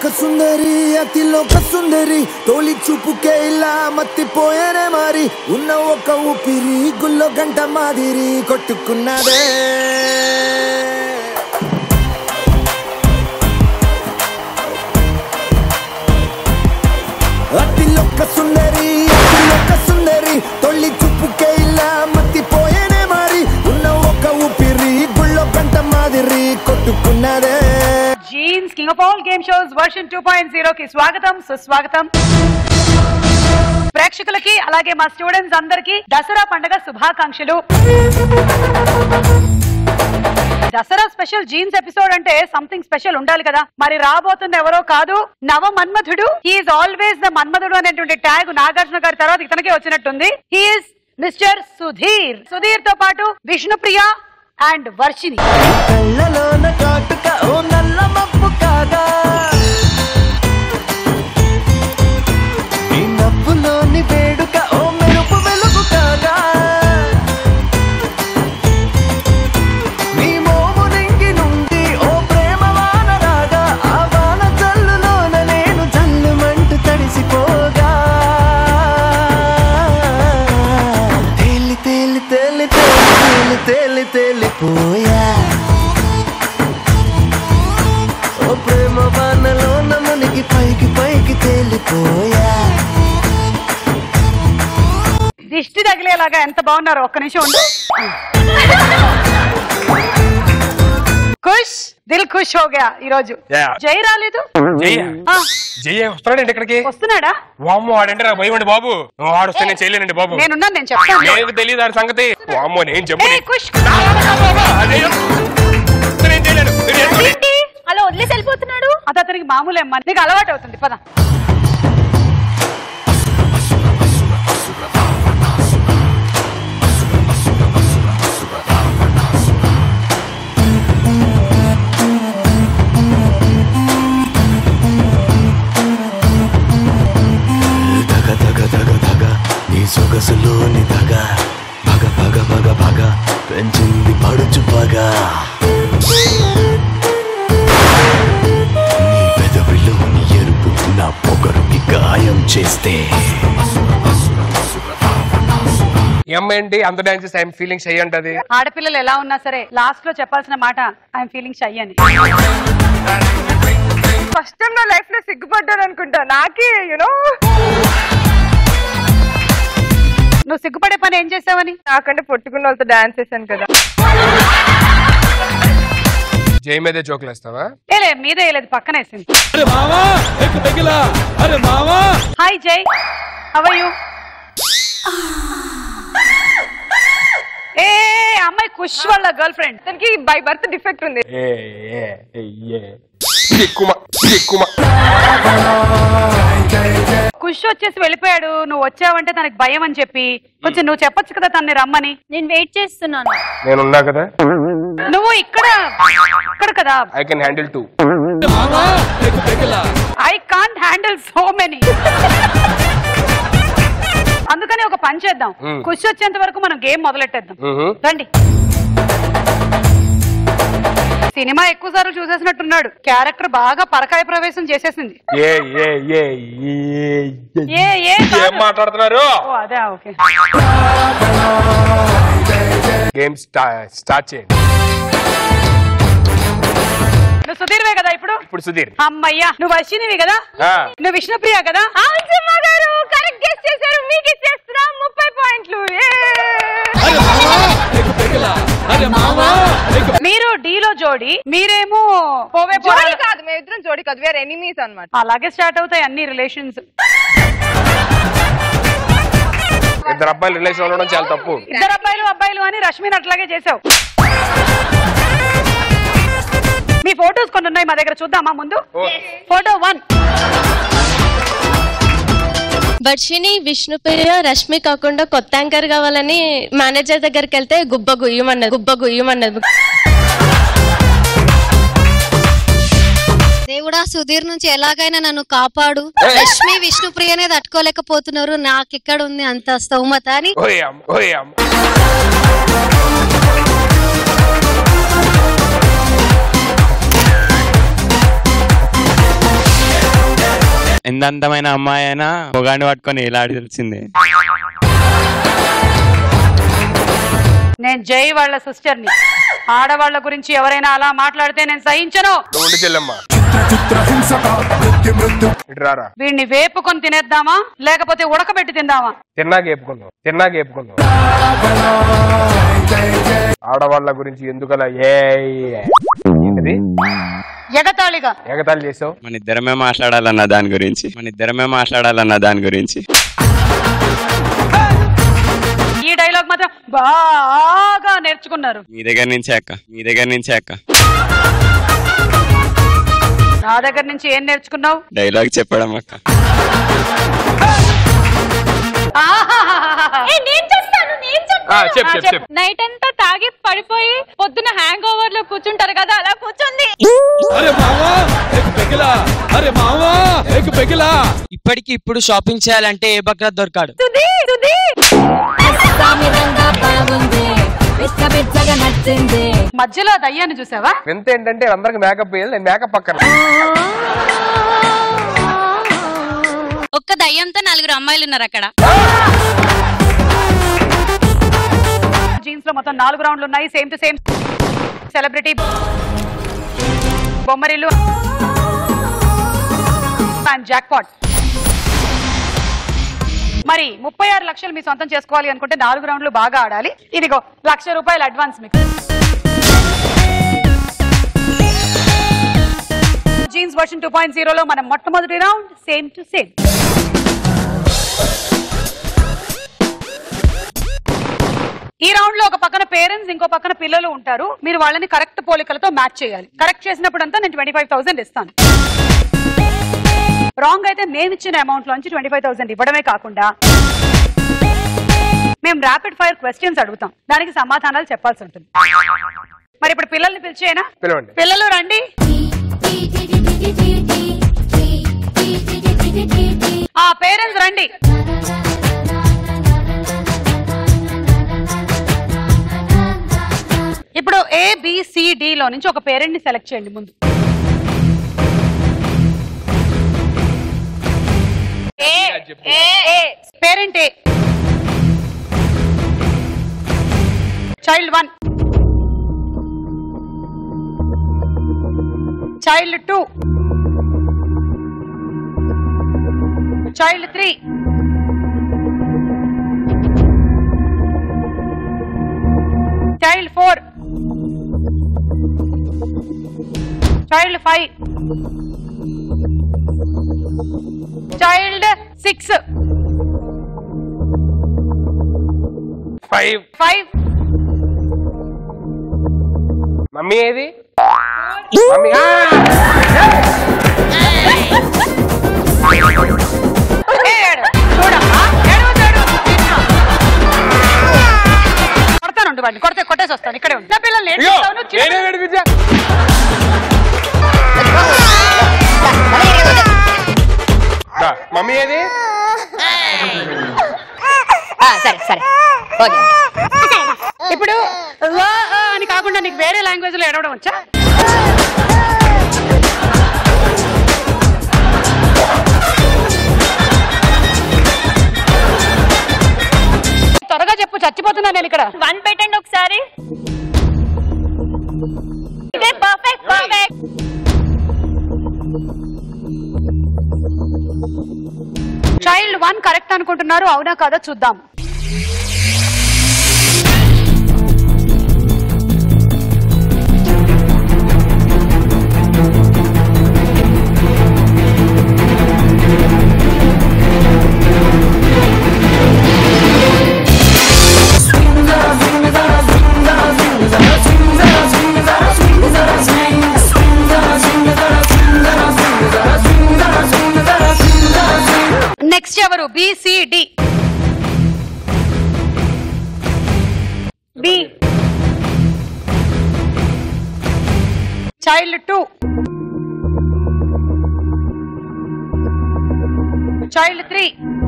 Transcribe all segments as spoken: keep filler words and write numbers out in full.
సుందరి అతిలోక సుందరి తోలి చూపుకే ఇలా మత్తిపోయేనే మరి ఉన్న ఒక ఊపిరి గుల్లో గంట మాదిరి కొట్టుకున్నదే అతిలోక సుందరి అతిలోక సుందరి తోలి చూపుకే ఇలా మత్తిపోయేనే మరి ఉన్న ఒక ఊపిరి గుల్లో గంట మాదిరి కొట్టుకున్నదే. Genes king of all game shows version two point zero కి స్వాగతం సుస్వాగతం. ప్రేక్షకులకి అలాగే మా స్టూడెంట్స్ అందరికి దసరా పండుగ శుభాకాంక్షలు. దసరా స్పెషల్ జీన్స్ ఎపిసోడ్ అంటే సంథింగ్ స్పెషల్ ఉండాలి కదా. మరి రాబోతుంది ఎవరో కాదు, నవ మన్మధుడు. హీఈస్ ఆల్వేస్ ద మన్మధుడు అనేటువంటి ట్యాగ్ నాగార్జున గారి తర్వాత ఇతనికే వచ్చినట్టుంది. He's mister Sudheer. సుధీర్ తో పాటు విష్ణు, ప్రియ అండ్ వర్షిని. తేలిపోయా ఓ ప్రేమ బాణలో నమునికి పైకి పైకి తేలిపోయా. దిష్టి తగిలేలాగా ఎంత బాగున్నారు. ఒక్క నిమిషం ఉండు. ఖుష్ దిల్ ఖుష్ హో గయా. ఈ రోజు జై రాలేదు. జయ వస్తున్నాడండి ఇక్కడికి. వస్తున్నాడా? వామ్మో వాడంటే నాకు భయం అండి బాబు. వాడు వస్తే నేను చేయలేనండి బాబు. నేనున్నాను, నేను చెప్తాను. నాకు తెలియదు ఆ సంగతి. వామ్మో నేను చెప్పు. అలా వదిలేసి వెళ్ళిపోతున్నాడు. అది అతనికి మామూలు అమ్మా, నీకు అలవాటు అవుతుంది. పద. సొగసులోని దగ భగ భగ భగ భగ పెంచింది పడుచు పగ నీ పెదవిలోని ఎరుపు నా పొగరుకి గాయం చేస్తే. ఏంటి అంత డాన్స్ ఐఎమ్ ఫీలింగ్ షై అంటది. ఆడపిల్లలు ఎలా ఉన్నా సరే లాస్ట్ లో చెప్పాల్సిన మాట ఐఎమ్ ఫీలింగ్ షై అని. ఫస్ట్ టైం నా లైఫ్ లో సిగ్గుపడ్డాను అనుకుంటా. నాకే యూనో నువ్వు సిగ్గుపడే పని ఏం చేసావని. నాకంటే పొట్టుకున్న వాళ్ళతో డాన్స్ చేశాను కదా. జై మీదే జోకులు వేస్తావా? ఏలే మీదే వేయలేదు, పక్కన వేసింది. హాయ్ జై, హౌ ఆర్ యు? ఏ అమ్మాయి ఖుష్ వాళ్ళ గర్ల్ ఫ్రెండ్. తనకి బై బర్త్ డిఫెక్ట్ ఉంది. ఖుష్ వచ్చేసి వెళ్ళిపోయాడు. నువ్వు వచ్చావంటే తనకి భయం అని చెప్పి కొంచెం నువ్వు చెప్పొచ్చు కదా తనని రమ్మని. నేను వెయిట్ చేస్తున్నాను. నేను ఉన్నా కదా. నువ్వు ఇక్కడ ఇక్కడ కదా. I can handle two. I can't handle so many. అందుకని ఒక పని చేద్దాం, ఖుష్ వచ్చేంత వరకు మనం గేమ్ మొదలెట్టేద్దాం. రండి. సినిమా ఎక్కువ సార్లు చూసేసినట్టున్నాడు. క్యారెక్టర్ బాగా పరకాయ ప్రవేశం చేసేసింది. మాట్లాడుతున్నారు అదే. ఓకే, గేమ్ స్టార్ట్ చేయండి. నువ్వు సుధీర్వే కదా ఇప్పుడు? ఇప్పుడు సుధీర్. అమ్మయ్యా, నువ్వు వర్షినివి కదా, నువ్వు విష్ణుప్రియ కదా. కరెక్ట్ గెస్ చేశారు. మీకు ఇచ్చేస్తున్నా ముప్పై పాయింట్లు. మీరు డీలో జోడి, మీరేమో పోవే జోడి కాదు. మేము ఇద్దరం జోడి కాదు, వేరే ఎనిమీస్ అన్నమాట. అలాగే స్టార్ట్ అవుతాయి అన్ని రిలేషన్స్. ఇద్దరు అబ్బాయిలు రిలేషన్ ఉండడం చాలా తప్పు. ఇద్దరు అబ్బాయిలు అబ్బాయిలు అని రష్మిని అట్లాగే చేసావు. మీ ఫోటోస్ కొన్ని ఉన్నాయి మా దగ్గర, చూద్దామా ముందు? Photo one. వర్షిని, విష్ణుప్రియ, రష్మి కాకుండా కొత్త యాంకర్ కావాలని మేనేజర్ దగ్గరికి వెళ్తే గుబ్బ గుయ్యమన్నది గుబ్బ గుయ్యమన్నది దేవుడా, సుధీర్ నుంచి ఎలాగైనా నన్ను కాపాడు. రష్మి, విష్ణుప్రియనే తట్టుకోలేకపోతున్నారు, నాకెక్కడ ఉంది అంత స్తోమత అని. ఎంత అందమైన అమ్మాయి అయినా పొగాన్ని పట్టుకొని ఇలాడి తెలిసిందే. నేను జై వాళ్ళ సిస్టర్ ని. ఆడవాళ్ల గురించి ఎవరైనా అలా మాట్లాడితే నేను సహించను. వీడిని వేపుకొని తినేద్దామా లేకపోతే ఉడకబెట్టి తిందామా? తిన్నాక వేపుకుందాం, తిన్నాక వేపుకుందాం. ఆడవాళ్ళ గురించి ఎందుకలా ఎగతాళిగా ఎగతాళి చేసావు? మన ఇద్దరమే మాట్లాడాలన్న దాని గురించి మన ఇద్దరమే మాట్లాడాలన్న దాని గురించి ఈ డైలాగ్ మాత్రం బాగా నేర్చుకున్నారు. మీ దగ్గర నుంచే అక్క, మీ దగ్గర నుంచే అక్క. నా దగ్గర నుంచి ఏం నేర్చుకున్నావు? డైలాగ్ చెప్పడం అక్క. నైట్ అంతా తాగి పడిపోయి పొద్దున హ్యాంగ్ ఓవర్ లో కూర్చుంటారు కదా, అలా కూర్చుంది. ఇప్పటికి ఇప్పుడు షాపింగ్ చేయాలంటే ఏ బక్రా దొరకాడు. మధ్యలో దయ్యాన్ని చూసావా? ఎంత ఏంటంటే అందరికి మేకప్ వేయాలి, నేను మేకప్ పక్కన. ఒక్క దయ్యంతో నలుగురు అమ్మాయిలు ఉన్నారు అక్కడ. జీన్స్ లో మొత్తం నాలుగు రౌండ్లు ఉన్నాయి. Same to same celebrity Bommarillu and jackpot. మరి ముప్పై ఆరు లక్షలు మీ సొంతం చేసుకోవాలి అనుకుంటే నాలుగు రౌండ్లు బాగా ఆడాలి. ఇదిగో లక్ష రూపాయలు అడ్వాన్స్ మీకు. జీన్స్ వర్షన్ టూ పాయింట్ జీరోలో మనం మొట్టమొదటి రౌండ్ సేమ్ టు సేమ్. ఈ రౌండ్ లో ఒక పక్కన పేరెంట్స్, ఇంకో పక్కన పిల్లలు ఉంటారు. మీరు వాళ్ళని కరెక్ట్ పోలికలతో మ్యాచ్ చేయాలి. కరెక్ట్ చేసినప్పుడు అంతా నేను ట్వంటీ ఫైవ్ థౌసండ్ ఇస్తాను. రాంగ్ అయితే మేము ఇచ్చిన అమౌంట్ లోంచి ట్వంటీ ఫైవ్ థౌసండ్ ఇవ్వడమే కాకుండా మేము ర్యాపిడ్ ఫైర్ క్వశ్చన్స్ అడుగుతాం, దానికి సమాధానాలు చెప్పాల్సి ఉంటుంది. మరి ఇప్పుడు పిల్లల్ని పిలిచేనా? పిల్లలు రండి. ఆ పేరెంట్స్ రండి. ఇప్పుడు ఏ బి సి డి లో నుంచి ఒక పేరెంట్ ని సెలెక్ట్ చేయండి. ముందు parent A. Child one, child two, child three, child four, child five, child six, five five. Mummy ఏది? మమ్మీ కొడతాను వాడిని, కొడితే కొట్టేసి వస్తాను. ఇక్కడే ఉంది పిల్లలు. మమ్మీ ఏది? సరే సరే ఇప్పుడు అని కాకుండా నీకు వేరే లాంగ్వేజ్ లో ఎడవడం వచ్చా? త్వరగా చెప్పు, చచ్చిపోతున్నా నేను ఇక్కడ. వన్ పెట్టండి ఒకసారి. Perfect perfect. Child one correct అనుకుంటున్నారు, అవునా కాదా చూద్దాం. నెక్స్ట్ ఎవరు? B C D. B child two, child three,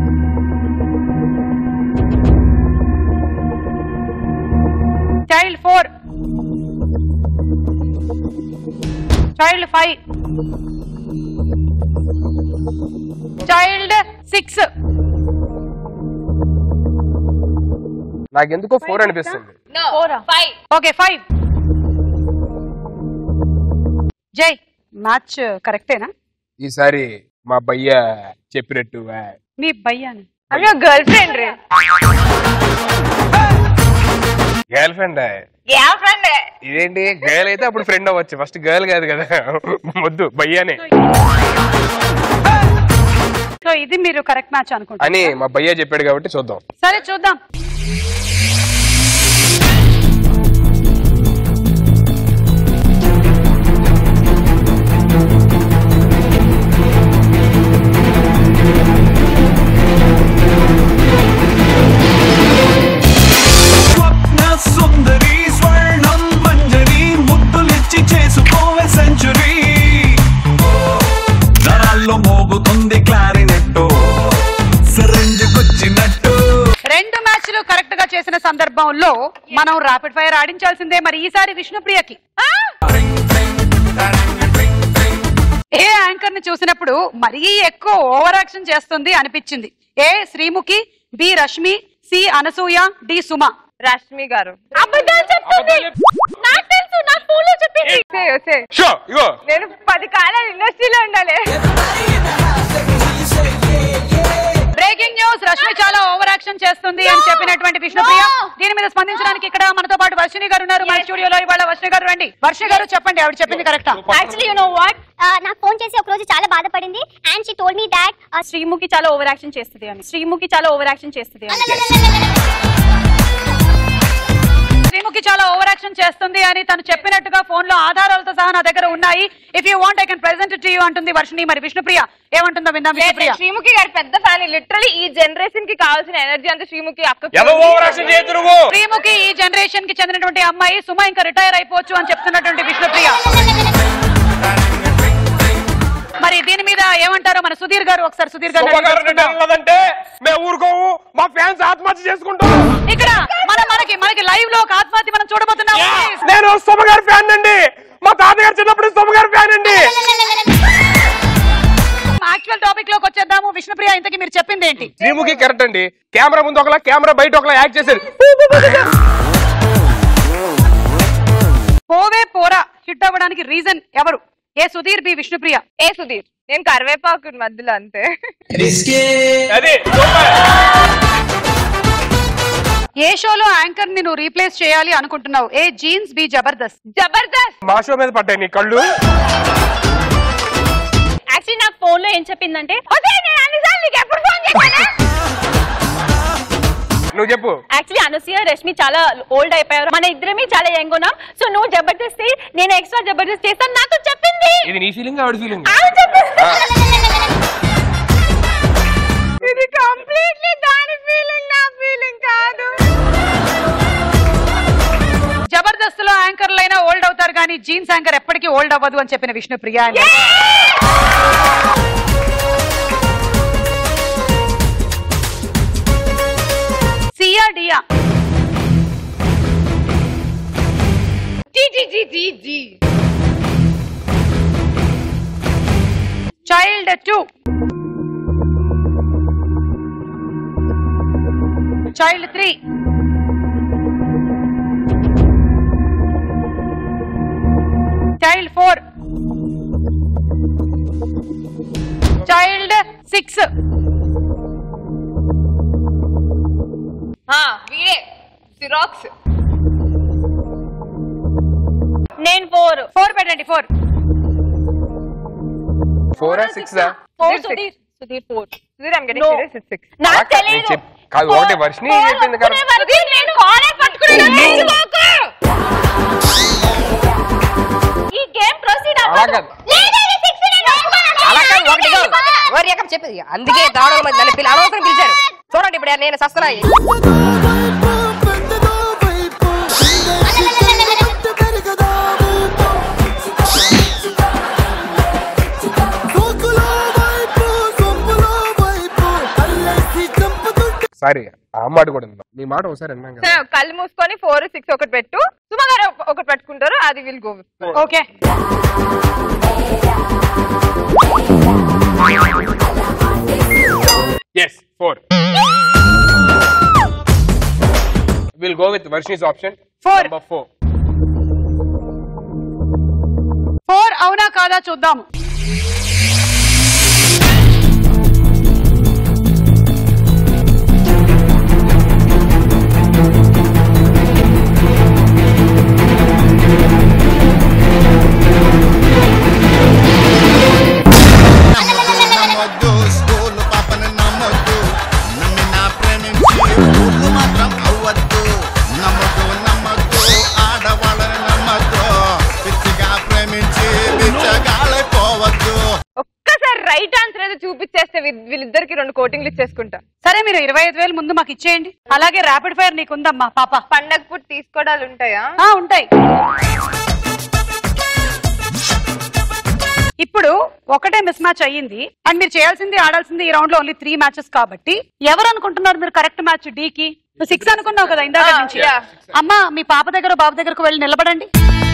child four, child five, six. నాకెందుకో ఫోర్ అనిపిస్తుంది. Okay five. జై మ్యాచ్ కరెక్టేనా? ఈసారి మా భయ్య చెప్పినట్టు. మీ భయ్యాని అయ్యో గర్ల్ ఫ్రెండ్ రే. గర్ల్ ఫ్రెండ్ గర్ల్ ఫ్రెండ్ ఇదేంటి? గర్ల్ అయితే అప్పుడు ఫ్రెండ్ అవ్వచ్చు, ఫస్ట్ గర్ల్ కాదు కదా. వద్దు భయ్యానే. సో ఇది మీరు కరెక్ట్ మ్యాచ్ అనుకుంటా అని మా భయ్య చెప్పాడు కాబట్టి చూద్దాం. సరే చూద్దాం. రెండు మ్యాచ్లు కరెక్ట్ గా చేసిన సందర్భంలో మనం ర్యాపిడ్ ఫైర్ ఆడించాల్సిందే. మరి ఈసారి విష్ణుప్రియకి ఏ యాంకర్ ని చూసినప్పుడు మరీ ఎక్కువ ఓవర్ యాక్షన్ చేస్తుంది అనిపించింది? A Sreemukhi, B Rashmi, C Anasuya, D Suma. Rashmi గారు అబద్ధాలు చెప్తుంది. నాకు తెలుసు, నాకు ఫోన్లో చెప్పింది. నేను పది కాలాలు ఇండస్ట్రీలో ఉండాలి. బ్రేకింగ్ న్యూస్, రష్మి చాలా ఓవర్ యాక్షన్ చేస్తుంది అని చెప్పినటువంటి విష్ణుప్రియ. దీని మీద స్పందించడానికి ఇక్కడ మనతో పాటు వర్షిని గారు ఉన్నారు మన స్టూడియోలో. ఇవాళ వర్షిని గారు రండి. వర్షిని గారు చెప్పండి, ఆవిడ చెప్పింది కరెక్టా? యాక్చువల్లీ యు నో వాట్, నాకు ఫోన్ చేసి ఒక రోజు చాలా బాధపడింది. And she told me that Sreemukhi చాలా ఓవర్ యాక్షన్ చేస్తుంది అని. శ్రీముఖి చాలా ఓవర్ యాక్షన్ చేస్తుంది అని. శ్రీముఖి చాలా ఓవర్ యాక్షన్ చేస్తుంది అని తను చెప్పినట్టుగా ఫోన్ లో ఆధారాలతో సహా నా దగ్గర ఉన్నాయి. If you want I can present to you అంటుంది వర్షిని. మరి విష్ణుప్రియ ఏమంటుందో విందాం. విష్ణుప్రియ శ్రీముఖి గారి పెద్ద ఫ్యాన్. లిటరలీ ఈ జనరేషన్ కి కావాల్సిన ఎనర్జీ అంతా శ్రీముఖి అక్క. శ్రీముఖి ఈ జనరేషన్ కి చెందినటువంటి అమ్మాయి. సుమ ఇంకా రిటైర్ అయిపోవచ్చు అని చెప్తున్నటువంటి విష్ణుప్రియ. మరి దీని మీద ఏమంటారో మన సుధీర్ గారు ఒకసారి సుధీర్ గారు మేము ఊరుకోము, మా ఫ్యాన్స్ ఆత్మహత్య చేసుకుంటాం. ఇక్కడ మన మనకి మనకి లైవ్ లో ఒక ఆత్మహత్య మనం చూడబోతున్నాం. నేను సుమ గారి ఫ్యాన్ అండి. మా తాతగారు చిన్నప్పుడు సుమ గారి ఫ్యాన్ అండి. యాక్చువల్ టాపిక్ లోకి వచ్చేద్దాము. విష్ణుప్రియ ఇంతకి మీరు చెప్పింది ఏంటి? శ్రీముఖి కరెక్ట్ అండి. కెమెరా ముందు ఒకలా, కెమెరా బయట ఒకలా యాక్ట్ చేసేది. పోవే పోరా హిట్ అవ్వడానికి రీజన్ ఎవరు? A Sudheer, B Vishnupriya. A Sudheer. నేను కరివేపాకు మధ్యలో అంతే. ఏ షోలో యాంకర్ ని నువ్వు రీప్లేస్ చేయాలి అనుకుంటున్నావు? A Genes, B Jabardasth. Jabardasth. మా షో మీద పడ్డాయి నీ కళ్ళు. యాక్చువల్లీ నాకు ఫోన్ లో ఏం చెప్పిందంటే నువ్వు చెప్పు. యాక్చువల్లీ అనసూయ రష్మి చాలా ఓల్డ్ అయిపోయారు, మన ఇద్దరమే చాలా యంగ్ ఉన్నాం. సో నువ్వు జబర్దస్త్ నేను ఎక్స్ట్రా జబర్దస్త్ చేస్తాను నాకు చెప్పింది. ఇది నీ ఫీలింగ్, ఆవిడ ఫీలింగ్. ఇది కంప్లీట్లీ దాని ఫీలింగ్, నా ఫీలింగ్ కాదు. జబర్దస్త్ లో యాంకర్లు అయినా ఓల్డ్ అవుతారు కానీ జీన్స్ యాంకర్ ఎప్పటికీ ఓల్డ్ అవ్వదు అని చెప్పిన విష్ణుప్రియ. సియా డియా? జీ జీ జీ జీ జీ. Child two, child three, child four, child six. వీడే సిరాక్స్. నేను ఫోర్. ఫోర్ పెట్టండి. Four four six four Sudheer. Sudheer four. Sudheer I'm getting serious. It's six. నాకు తెలియదు. కాదు ఒకటి వర్షిని చెప్పింది కదా. సుధీర్ నేను కాలర్ పట్టుకున్నాను. ఈ గేమ్ ప్రొసీడ్ అవ్వదు. చెప్పి అందుకే దాడుల మధ్య నన్ను పిల్ల అనవసరం పిలిచారు. చూడండి ఇప్పుడు నేను సస్తున్నాయి. సారీ ఆ మాట కూడా నీ మాట ఒకసారి అన్నాం కదా. కళ్ళు మూసుకొని ఫోర్ సిక్స్ ఒకటి పెట్టు. సుమ గారు ఒకటి పెట్టుకుంటారు, అది will go. Okay four. Will go with Varshini's option four. Number four. Four అవునా కాదా చూద్దాము. ఒక్కసారి రైట్ ఆన్సర్ ఏదో చూపించేస్తే వీళ్ళిద్దరికి రెండు కోటింగ్లు ఇచ్చేసుకుంటా. సరే మీరు ఇరవై ఐదు వేలు ముందు మాకు ఇచ్చేయండి. అలాగే ర్యాపిడ్ ఫైర్ నీకుందమ్మా పాప. పండగ పూట తీసుకోవడాలు ఉంటాయా? ఉంటాయి. ఇప్పుడు ఒకటే మిస్ మ్యాచ్ అయ్యింది అండ్ మీరు చేయాల్సింది ఆడాల్సింది ఈ రౌండ్ లో ఓన్లీ త్రీ మ్యాచెస్ కాబట్టి ఎవరు అనుకుంటున్నారు మీరు కరెక్ట్ మ్యాచ్ డి కి? సిక్స్ అనుకున్నావు కదా ఇందాక నుంచి. అమ్మా మీ పాప దగ్గర బాబు దగ్గరకు వెళ్ళి నిలబడండి.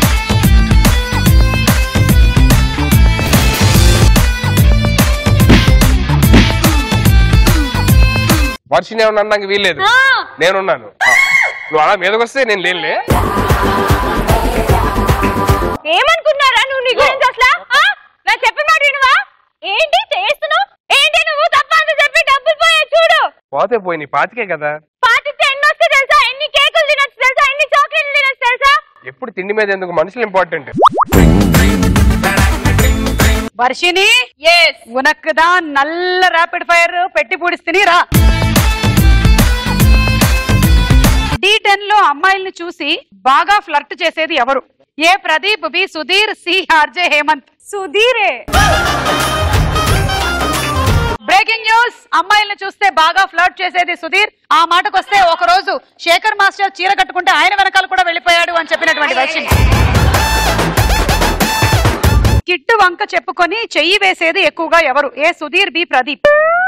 వర్షిని ఏమన్నా అన్నాక వీల్లేదు, నేనున్నాను. నువ్వు అలా మీదకి వస్తే నేను లేనులే. ఏమనుకున్నారా నువ్వు నీ గురించి అసలు? నా చెప్పిన మాట వినవా? ఏంటి చేస్తున్నావు? ఏంటి నువ్వు తప్ప అంత చెప్పి డబ్బులు పోయాయి చూడు. పోతే పోయి నీ పాతికే కదా. పాతితే ఎన్ని వస్తే తెలుసా? ఎన్ని కేకులు తినొచ్చు తెలుసా? ఎన్ని చాక్లెట్లు తినొచ్చు తెలుసా? ఎప్పుడు తిండి మీద ఎందుకు, మనుషులు ఇంపార్టెంట్. వర్షిని ఉనక్కుదా నల్ల ర్యాపిడ్ ఫైర్ పెట్టి పూడిస్తే రా. డి టెన్ లో అమ్మాయిల్ని చూసి బాగా ఫ్లర్ట్ చేసేది ఎవరు? A Pradeep, B Sudheer, C RJ Hemanth. సుధీరే. బ్రేకింగ్ న్యూస్, అమ్మాయిల్ని చూస్తే బాగా ఫ్లర్ట్ చేసేది సుధీర్. ఆ మాటకు వస్తే ఒక రోజు శేఖర్ మాస్టర్ చీర కట్టుకుంటే ఆయన వెనకాల కూడా వెళ్ళిపోయాడు అని చెప్పినటువంటి వర్షిని. కిట్టు వంక చెప్పుకొని చెయ్యి వేసేది ఎక్కువగా ఎవరు? A Sudheer, B Pradeep.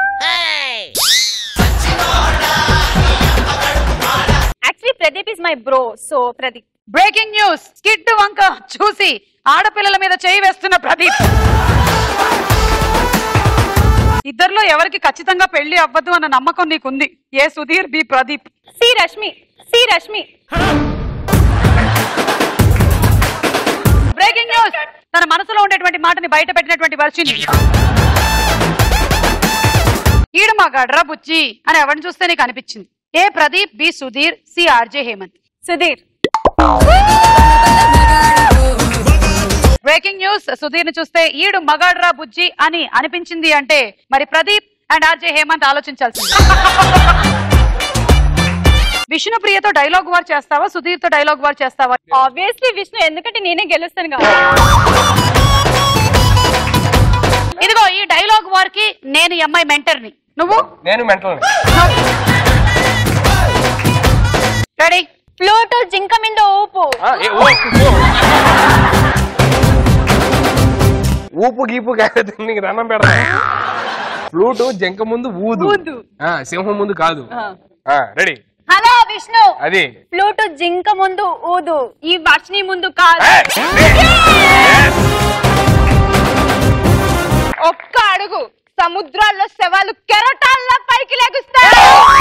Actually Pradeep is my bro, so Pradeep. Breaking news, Kittu వంక చూసి ఆడపిల్లల మీద చెయ్యి వేస్తున్న ప్రదీప్. ఇద్దరిలో ఎవరికి ఖచ్చితంగా పెళ్లి అవ్వదు అన్న నమ్మకం నీకుంది? A Sudheer, B Pradeep. C Rashmi. C Rashmi. Breaking news, తన మనసులో ఉండేటువంటి మాటని బయట పెట్టినటువంటి వర్షిని. ఈడు మా గడ్రా బుచ్చి అని ఎవరిని చూస్తే నీకు అనిపించింది? A Pradeep, B Sudheer, C RJ Hemanth. Sudheer. Breaking news, Sudheer ని చూస్తే ఈడు మగాడ్రా బుజ్జి అని అనిపించింది అంటే మరి ప్రదీప్ అండ్ ఆర్జే హేమంత్ ఆలోచించాల్సింది. విష్ణు ప్రియతో డైలాగ్ వార్ చేస్తావా, సుధీర్ తో డైలాగ్ వార్ చేస్తావా? ఆబ్వియస్లీ విష్ణు, ఎందుకంటే నేనే గెలుస్తాను కదా. ఇదిగో ఈ డైలాగ్ వార్ కి నేను ఈ అమ్మాయి మెంటర్ ని, నువ్వు? నేను మెంటల్. రెడీ? ఫ్లూటు జింక మీద ఊపు. ఊపు గీపు కాదు, నీకు దండం పెడతా. ఫ్లూటు జంక ముందు ఊదు, సింహం ముందు కాదు. రెడీ? హలో విష్ణు, అది ఫ్లూటు జింక ముందు ఊదు, ఈ వర్షిని ముందు కాదు. ఒక్క అడుగు సముద్రాల్లో శవాలు కెరటాల్లో పైకి లెగుస్తాయి.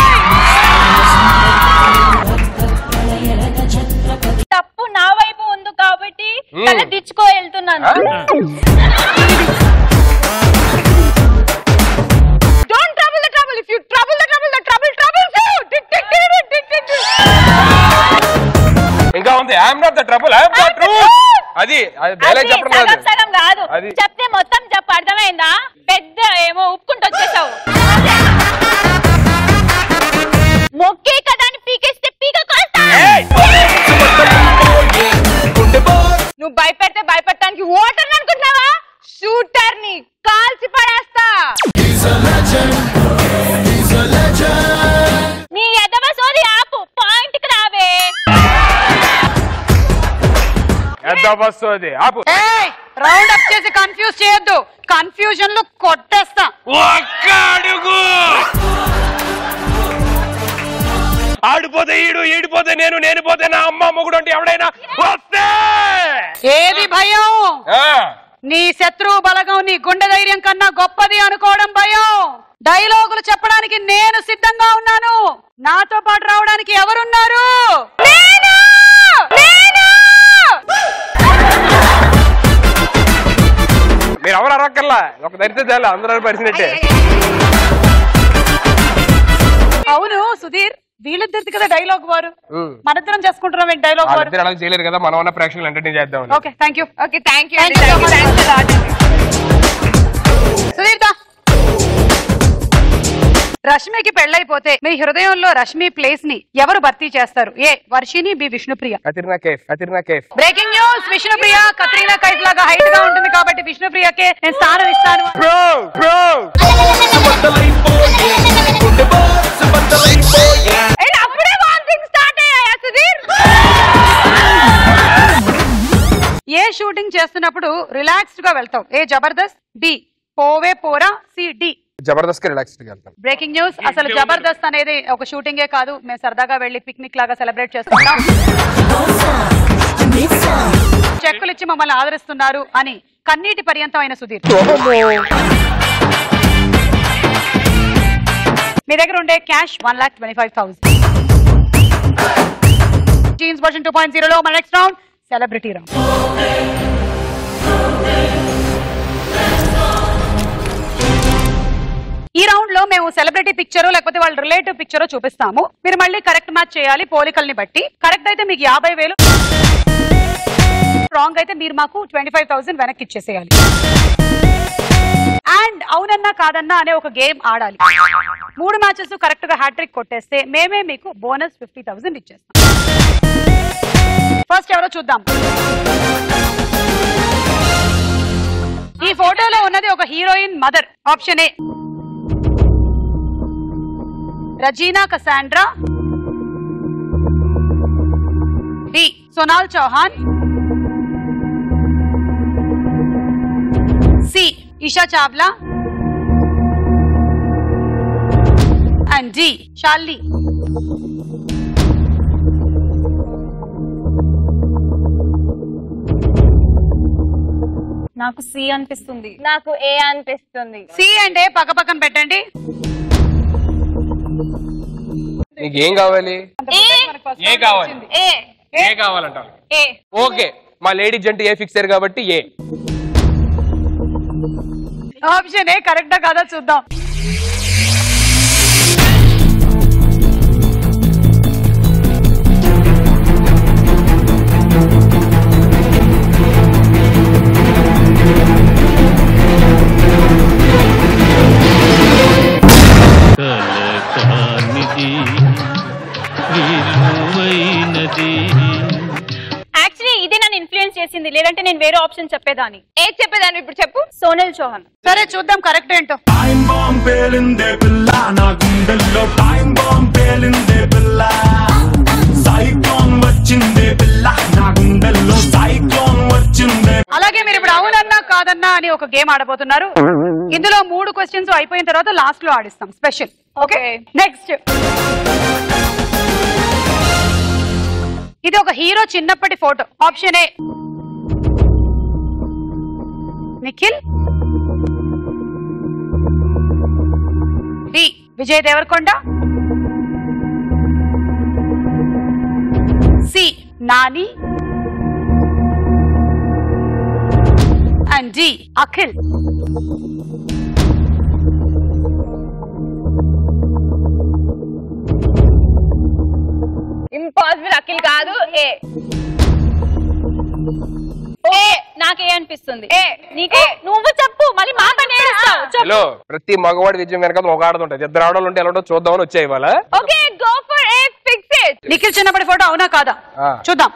తప్పు నా వైపు ఉంది కాబట్టి తల దిచ్చుకో వెళ్తున్నాను. Don't trouble the trouble. If you trouble the trouble, the trouble troubles you. ఇంకా ఉంది. I am not the trouble, I am the truth. అది డైలాగ్ చెప్పడం సగం సగం కాదు, అది చెప్తే మొత్తం చెప్పు. అర్థమైందా? పెద్ద ఏమో ఉప్పుకుంటూ వచ్చేసావు. మొక్కే కదా అని పీకేస్తే పీక కోస్తా. నువ్వు భయపెడితే భయపెట్టడానికి ఓటర్ అనుకుంటున్నావా? షూటర్ ని కాల్చి పడేస్తా. నీ ఎదవ సోది ఆపు, పాయింట్ కి రావే. రౌండ్ అప్ చేసి కన్ఫ్యూజ్ చేయొద్దు, కన్ఫ్యూజన్ లో కొట్టేస్తా. ఒక్క అడుగు ఆడిపోతే ఈడు, ఈడిపోతే నేను, నేను పోతే నా అమ్మ మొగుడు అంటే ఎవడైనా వస్తే ఏది భయం? నీ శత్రువు బలగం నీ గుండె ధైర్యం కన్నా గొప్పది అనుకోవడం భయం. డైలాగులు చెప్పడానికి నేను సిద్ధంగా ఉన్నాను. నాతో పాటు రావడానికి ఎవరున్నారు? మీరు ఎవరు అరవక్కర్లా, ఒక ధరితే చాలు అందరూ పరిచినట్టే. అవును సుధీర్, వీళ్ళిద్దరిది కదా డైలాగ్ వారు, మనిద్దరం చేసుకుంటున్నాం ఏంటి డైలాగ్ వారు? అలా చేయలేరు కదా, మనం ఉన్న ప్రేక్షకులు ఎంటర్టైన్ చేద్దాం. Okay thank you. Okay thank you Sudheer దా. రష్మికి పెళ్ళైపోతే మీ హృదయంలో రష్మి ప్లేస్ ని ఎవరు భర్తీ చేస్తారు? A Varshini, B Vishnupriya. Katrina Kaif. Katrina Kaif. Breaking news, Vishnupriya Katrina Kaif లాగా హైట్ గా ఉంటుంది కాబట్టి విష్ణుప్రియకే నేను స్థానం ఇస్తాను. బ్రో బ్రో అప్పుడే వాంటింగ్ స్టార్ట్ అయ్యాయా సుధీర్? ఏ షూటింగ్ చేస్తున్నప్పుడు రిలాక్స్డ్ గా వెళ్తావు? ఏ జబర్దస్త్, బి పోవే పోరా, సి డి జబర్దస్త్ కి రిలాక్స్డ్ గా వెళ్తాం. బ్రేకింగ్ న్యూస్, అసలు జబర్దస్త్ అనేది ఒక షూటింగే కాదు, మేము సరదాగా వెళ్లి పిక్నిక్ లాగా సెలబ్రేట్ చేసుకుంటాం. చెక్కులు ఇచ్చి మమ్మల్ని ఆదరిస్తున్నారు అని కన్నీటి పర్యంతం అయిన సుధీర్, మీ దగ్గర ఉండే cash one lakh twenty five thousand. Genes version two point zero లో మన నెక్స్ట్ రౌండ్ సెలబ్రిటీ రౌండ్. ఈ రౌండ్ లో మేము సెలబ్రిటీ పిక్చర్ లేకపోతే వాళ్ళ రిలేటివ్ పిక్చర్ చూపిస్తాము. మీరు మళ్ళీ కరెక్ట్ మ్యాచ్ చేయాలి పోలికల్ని బట్టి. కరెక్ట్ అయితే మీకు యాభై వేలు, రాంగ్ అయితే మీరు మాకు ట్వంటీ ఫైవ్ థౌసండ్ వెనక్కి ఇచ్చేసేయాలి. అండ్ అవునన్నా కాదన్నా అనే ఒక గేమ్ ఆడాలి. మూడు మ్యాచెస్ కరెక్ట్ గా హ్యాట్రిక్ కొట్టేస్తే మేమే మీకు బోనస్ ఫిఫ్టీ థౌసండ్ ఇచ్చేస్తాం. ఫస్ట్ ఎవరో చూద్దాం. ఈ ఫోటోలో ఉన్నది ఒక heroine mother. Option A Regina Cassandra, D Sonal Chauhan, C Esha Chawla and D Shalini. నాకు సి అనిపిస్తుంది. నాకు ఏ అనిపిస్తుంది. సి అండ్ ఏ పక్క పక్కన పెట్టండి. నీకు ఏం కావాలి? ఏ కావాలి? ఏ కావాలంట? ఓకే, మా లేడీ జంట ఏ ఫిక్సర్ కాబట్టి ఏ. ఆప్షన్ ఏ కరెక్టా కాదా చూద్దాం. యాక్చువల్లీ ఇదే నన్ను ఇన్ఫ్లుయెన్స్ చేసింది, లేదంటే నేను వేరే ఆప్షన్ చెప్పేదాన్ని. ఏది చెప్పేదాన్ని ఇప్పుడు చెప్పు. సోనల్ చౌహాన్. సరే చూద్దాం కరెక్ట్ ఏంటో. అలాగే మీరు ఇప్పుడు అవునన్నా కాదన్నా అని ఒక గేమ్ ఆడబోతున్నారు. ఇందులో మూడు క్వశ్చన్స్ అయిపోయిన తర్వాత లాస్ట్ లో ఆడిస్తాం స్పెషల్. Okay next. ఇది ఒక హీరో చిన్నప్పటి photo. Option A Nikhil, D Vijay Devarakonda, C Nani and D Akhil. Impossible. Akhil కాదు. ఏ నాకే అనిపిస్తుంది. ఏ నీకే. నువ్వు చెప్పు, మళ్ళీ మా పని హలో. ప్రతి మగవాడి విజయం వెనక ఒక ఆడదుంటది. ఇద్దరు ఆడవాళ్ళు ఉంటే ఎలా ఉంటో చూద్దామని వచ్చాయి ఇవాళ. Okay go for A fix it. Nikhil చిన్నప్పటి ఫోటో అవునా కాదా చూద్దాం.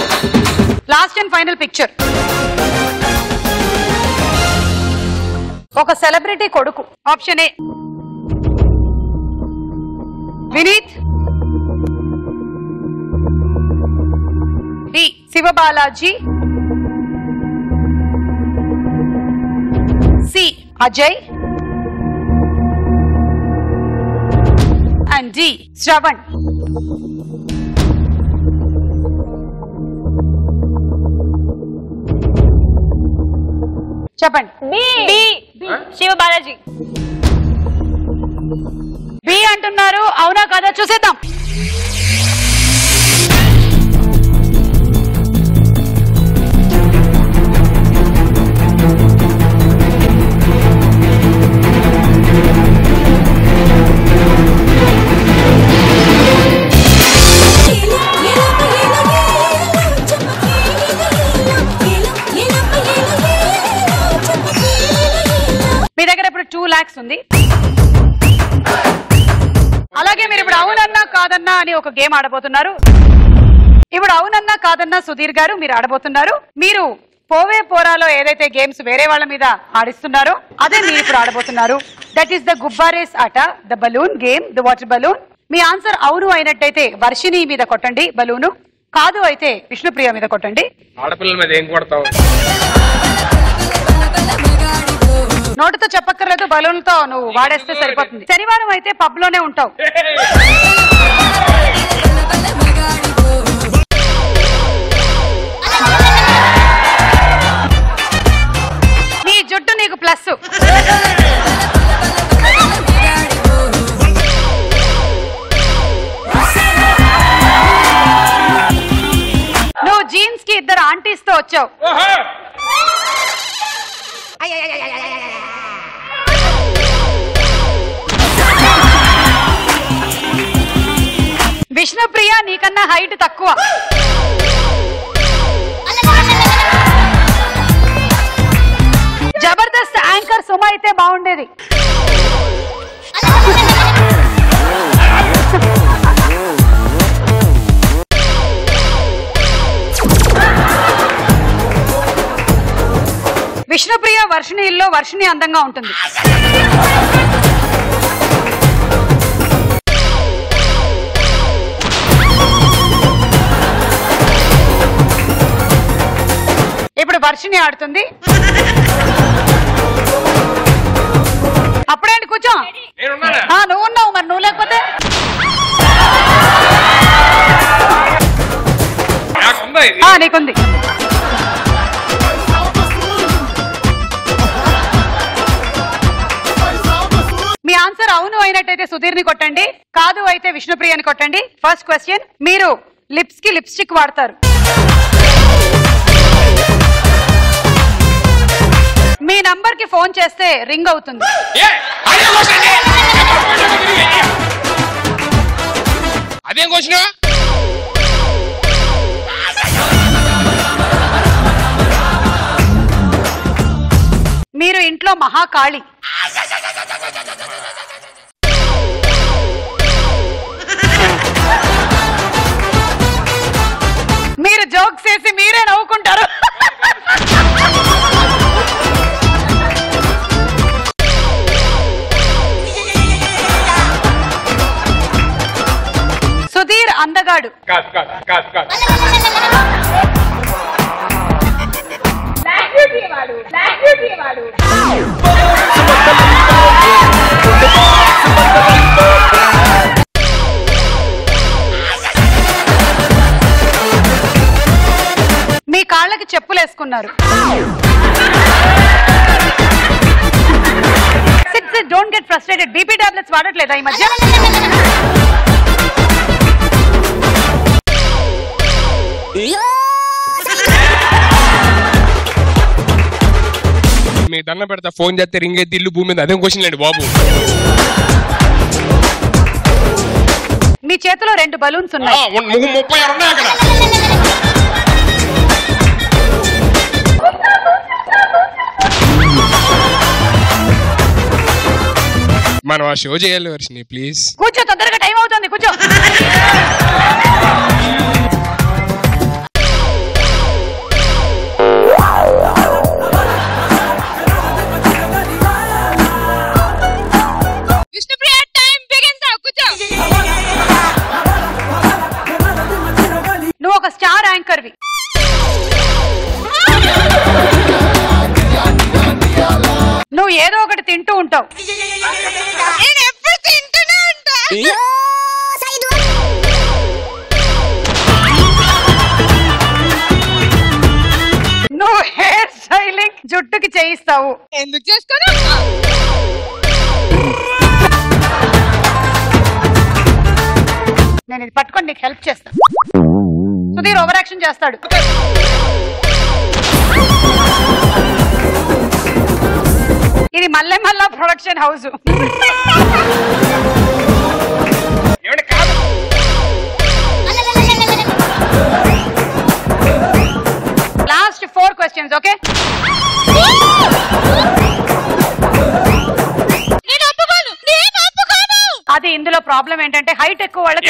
Last and final picture. ఒక సెలబ్రిటీ కొడుకు. Option A Vineeth, D Sivabalaji, C Ajay and D Shravan. చెప్పండి. శివ బాలాజీ. బి అంటున్నారు, అవునా కదా చూసేద్దాం. మీ దగ్గర ఇప్పుడు టూ లాక్స్ ఉంది. అలాగే మీరు ఇప్పుడు అవునన్నా కాదన్నా అని ఒక గేమ్ ఆడబోతున్నారు. ఇప్పుడు అవునన్నా కాదన్నా సుధీర్ గారు మీరు ఆడబోతున్నారు. మీరు పోవే పోరాలో ఏదైతే గేమ్స్ వేరే వాళ్ళ మీద ఆడిస్తున్నారో అదే మీరు ఇప్పుడు ఆడబోతున్నారు. దట్ ఈస్ ద గుబ్బారేస్ ఆట, the balloon game, the water balloon. మీ ఆన్సర్ అవును అయినట్టయితే వర్షిని మీద కొట్టండి బలూను, కాదు అయితే విష్ణుప్రియ మీద కొట్టండి. ఆడపిల్లల మీద ఏం కొడతావు? నోటుతో చెప్పక్కర్లేదు, బలూన్తో నువ్వు వాడేస్తే సరిపోతుంది. శనివారం అయితే పబ్ లోనే ఉంటావు. నీ జుట్టు నీకు ప్లస్. నువ్వు జీన్స్ కి ఇద్దరు ఆంటీస్ తో వచ్చావు. విష్ణుప్రియ నీకన్నా హైట్ తక్కువ. జబర్దస్త్ యాంకర్ సుమ అయితే బాగుండేది. విష్ణుప్రియ వర్షిణి ఇల్లో వర్షిణి అందంగా ఉంటుంది. ఇప్పుడు వర్షిణి ఆడుతుంది. అప్పుడేంటి కూర్చో. నువ్వు ఉన్నావు మరి, నువ్వు లేకపోతే నీకుంది. మీ ఆన్సర్ అవును అయినట్టయితే సుధీర్ ని కొట్టండి, కాదు అయితే విష్ణుప్రియని కొట్టండి. ఫస్ట్ క్వశ్చన్, మీరు లిప్స్ కి లిప్స్టిక్ వాడతారు. మీ నంబర్ కి ఫోన్ చేస్తే రింగ్ అవుతుంది. అదేం క్వశ్చన్? మీరు ఇంట్లో మహాకాళి. మీరు జోక్స్ చేసి మీరే నవ్వుకుంటారు. సుధీర్ అందగాడు. కాదు కాదు కాదు కాదు. మీ కాళ్ళకి చెప్పులు వేసుకున్నారు. Don't get frustrated. BP tablets వాడట్లేదా ఈ మధ్య? మీ దండ పెడతా, ఫోన్ చేస్తే రింగ్ అయితే ఇల్లు భూమి మీద. అదేం క్వశ్చన్ లేండి బాబు. మీ చేతిలో రెండు బలూన్స్ ఉన్నాయి. ముప్పై ఆరు ఉన్నాయి అక్కడ. మనం ఆ షో చేయాలి వర్షిని, ప్లీజ్ కూర్చో, తొందరగా టైం అవుతుంది, కూర్చో. స్టార్ యాంకర్వి. నువ్వు ఏదో ఒకటి తింటూ ఉంటావు. నువ్వు హెయిర్ స్టైలింగ్ జుట్టుకి చేయిస్తావు. ఎందుకు చేసుకోను? నేను ఇది పట్టుకొని నీకు హెల్ప్ చేస్తాను. సుధీర్ ఓవర్ యాక్షన్ చేస్తాడు. ఇది మల్లె మల్ల production house. Last four questions. Okay, అది ఇందులో ప్రాబ్లం ఏంటంటే హైట్ ఎక్కువ వాళ్ళకి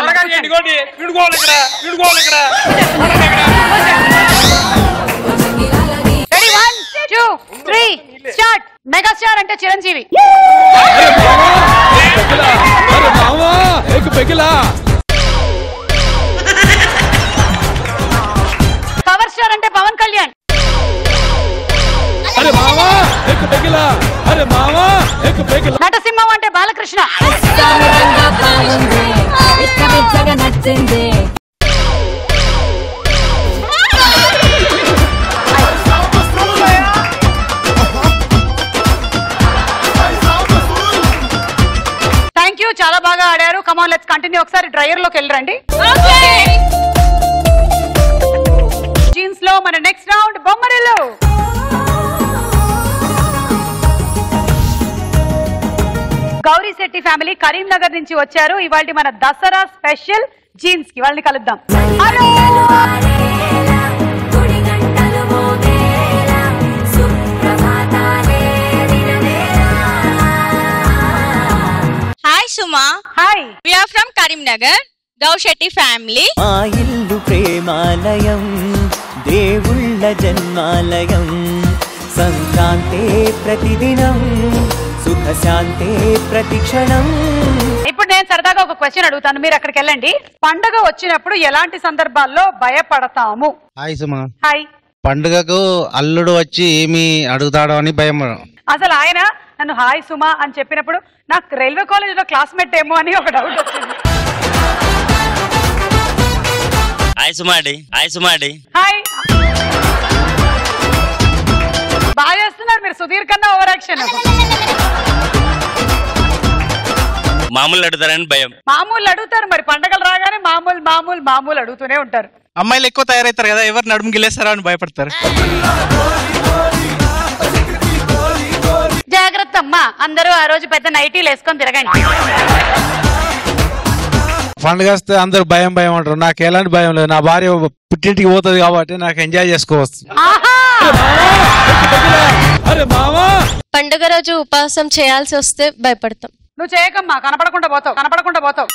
మెగాస్టార్ అంటే చిరంజీవి. పవర్ స్టార్ అంటే పవన్ కళ్యాణ్. నటసింహం అంటే బాలకృష్ణ. థ్యాంక్ యూ, చాలా బాగా ఆడారు. Come on let's continue. ఒకసారి డ్రైయర్ లోకి వెళ్ళరండి. జీన్స్ లో మన next round Bommarillu. Gowri Shetty family Karimnagar నుంచి వచ్చారు. ఇవాళ మన దసరా స్పెషల్ జీన్స్ కి వాళ్ళని కలుద్దాం. Hi Suma. Hi, we are from Karimnagar, Gowri Shetty family. మా ఇల్లు ప్రేమాలయం, దేవుళ్ళ జన్మాలయం, సంక్రాంతే ప్రతిదినం, సుఖ శాంతే ప్రతిక్షణం. ఇప్పుడు నేను సరదాగా ఒక క్వశ్చన్ అడుగుతాను, మీరు అక్కడికి వెళ్ళండి. పండగ వచ్చినప్పుడు ఎలాంటి సందర్భాల్లో భయపడతాము? హాయ్ సుమా. హాయ్. పండుగకు అల్లుడు వచ్చి ఏమి అడుగుతాడో అని భయం. అసలు ఆయన నన్ను హాయ్ సుమా అని చెప్పినప్పుడు నాకు రైల్వే కాలేజ్ లో క్లాస్మేట్ ఏమో అని ఒక డౌట్ వచ్చింది. హాయ్ సుమాడి. హాయ్ సుమాడి. హాయ్. బాగా చేస్తున్నారు మీరు, సుధీర్ కన్నా ఓవర్ యాక్షన్. మామూలు అడుగుతారని భయం. మామూలు అడుగుతారు మరి, పండగలు రాగానే మామూలు మామూలు మామూలు అడుగుతూనే ఉంటారు. అమ్మాయిలు ఎక్కువ తయారవుతారు కదా, ఎవరు నడుము గిలేస్తారా అని భయపడతారు. జాగ్రత్త అమ్మా, అందరూ ఆ రోజు పెద్ద నైటీలు వేసుకొని తిరగండి. పండుగ వస్తే అందరు భయం భయం అంటారు. నాకు ఎలాంటి భయం లేదు, నా భార్య పుట్టింటికి పోతుంది కాబట్టి నాకు ఎంజాయ్ చేసుకోవచ్చు. పండుగ రోజు ఉపవాసం చేయాల్సి వస్తే భయపడతాం. నువ్వు చేయకమ్మా, కనపడకుండా పోతావు కనపడకుండా పోతావు.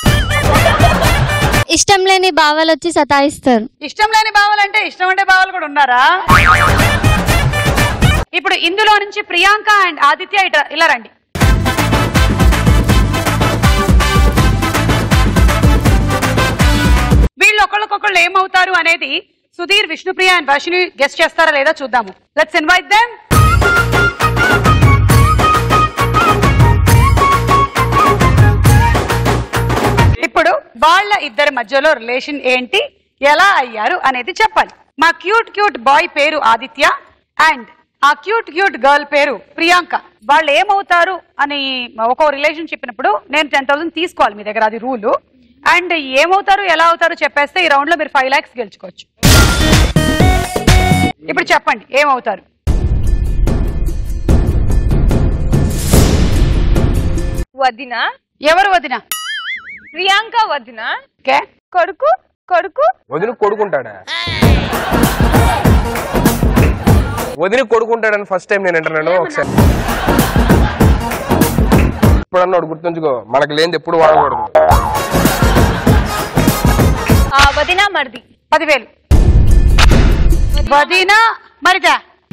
ఇష్టం లేని బావలు వచ్చి సతాయిస్తారు. ఇష్టం లేని బావలు అంటే ఇష్టం ఉండే బావలు కూడా ఉన్నారా? ఇప్పుడు ఇందులో నుంచి ప్రియాంక అండ్ ఆదిత్య ఇట ఇలా రండి. వీళ్ళు ఒకళ్ళకొకళ్ళు ఏమవుతారు అనేది సుధీర్, విష్ణుప్రియ అండ్ వర్షిని గెస్ట్ చేస్తారా లేదా చూద్దాము. Let's invite them. ఇప్పుడు వాళ్ళ ఇద్దరి మధ్యలో రిలేషన్ ఏంటి, ఎలా అయ్యారు అనేది చెప్పాలి. మా క్యూట్ క్యూట్ బాయ్ పేరు ఆదిత్య అండ్ ఆ క్యూట్ క్యూట్ గర్ల్ పేరు ప్రియాంక. వాళ్ళు ఏమవుతారు అని ఒక రిలేషన్ చెప్పినప్పుడు నేను టెన్ థౌసండ్ తీసుకోవాలి మీ దగ్గర, అది రూలు. అండ్ ఏమవుతారు ఎలా అవుతారు చెప్పేస్తే ఈ రౌండ్ లో మీరు ఫైవ్ లాక్స్ గెలుచుకోవచ్చు. ఇప్పుడు చెప్పండి ఏమవుతారు. వదిన. ఎవరు వదిన? ప్రియాంక వదిన. ఓకే. కొడుకు కొడుకు వదిన కొడుకుంటాడా? వదిన కొడుకుంటాడని ఫస్ట్ టైం నేను అంటున్నాను. ఒకసారి ఇప్పుడు అన్నాడు గుర్తుంచుకో, మనకు లేనిది ఎప్పుడు వాడకూడదు. వదిన మరిది. పదివేలు. వదిన మరిదా?